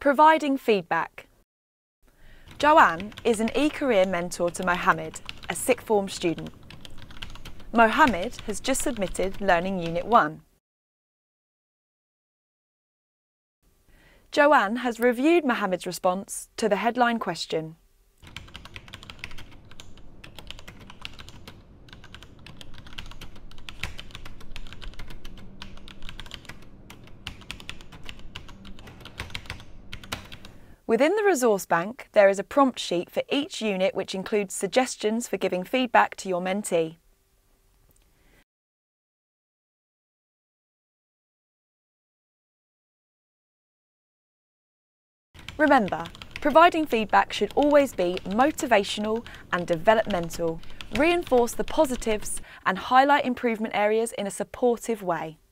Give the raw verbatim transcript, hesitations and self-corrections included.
Providing feedback. Joanne is an e-career mentor to Mohammed, a sixth form student. Mohammed has just submitted Learning Unit one. Joanne has reviewed Mohammed's response to the headline question. Within the resource bank, there is a prompt sheet for each unit which includes suggestions for giving feedback to your mentee. Remember, providing feedback should always be motivational and developmental. Reinforce the positives and highlight improvement areas in a supportive way.